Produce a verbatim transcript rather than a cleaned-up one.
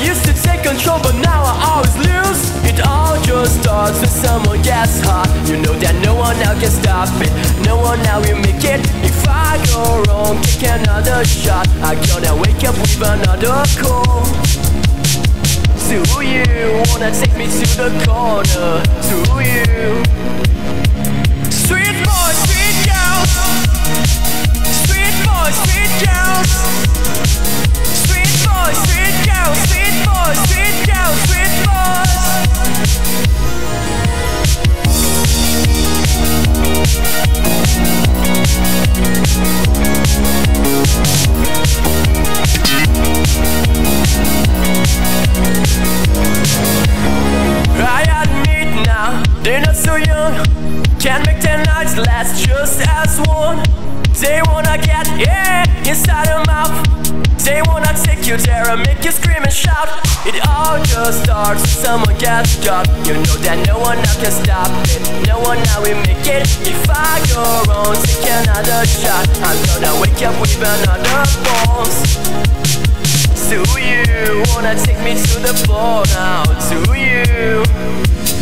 used to take control, but now I always lose. It all just starts when someone gets hot. You know that no one now can stop it, no one now will make it. If I go wrong, take another shot. I gonna wake up with another call. Do you wanna take me to the corner? Do you? Sweet boy, sweet girls. Sweet boy, sweet girls. Sweet boy, sweet girls. Sweet boy, sweet girls. Sweet boys. I admit now, they're not so young. Can't make their nights last just as one. They wanna get, yeah, inside her mouth. They wanna take you there and make you scream and shout. It all just starts when someone gets got. You know that no one now can stop it, no one now will make it. If I go wrong, take another shot. I'm gonna wake up with another bones. Do you wanna take me to the floor now? Do you?